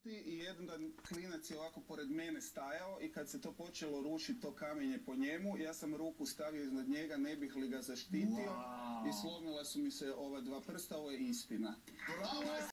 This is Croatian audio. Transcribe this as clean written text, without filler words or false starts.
I jedan klinac je ovako pored mene stajao i kad se to počelo rušiti, to kamenje po njemu, ja sam ruku stavio iznad njega, ne bih li ga zaštitio i slomila su mi se ova dva prsta, ovo je istina.